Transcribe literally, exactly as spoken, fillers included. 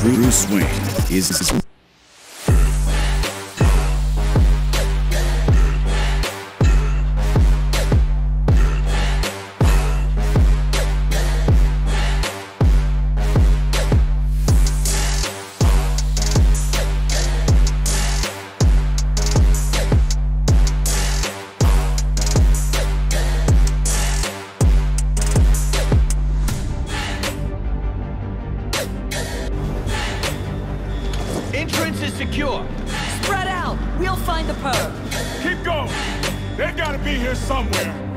Bruce Wayne is... Entrance is secure. Spread out! We'll find the perp. Keep going! They gotta be here somewhere.